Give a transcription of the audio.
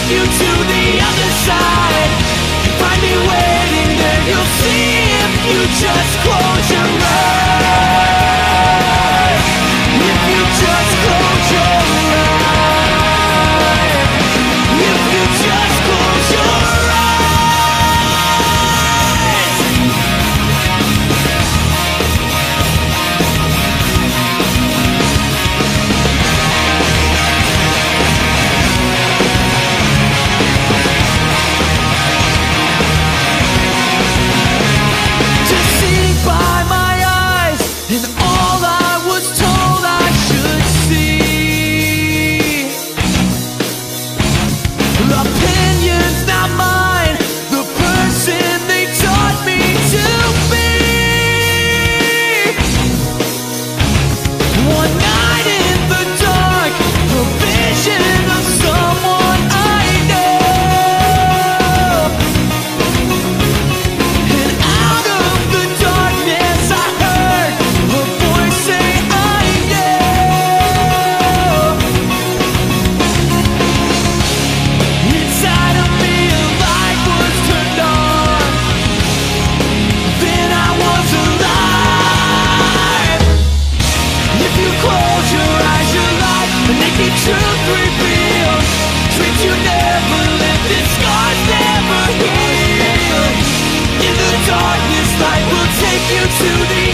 take you to the other side. Find me waiting there, you'll see if you just close your eyes. If you just close your eyes. If you just close your eyes. To see by my eyes and all I was told I should see. Opinions not mine, the person they taught me to be. One night in the dark, a vision of someone I know. And out of the darkness I heard a voice say I know. Inside of me a light was turned on. Then I was alive. If you close your eyes, your life, the naked truth revealed. Dreams you never lived and scars never healed. In the darkness, light will take you to the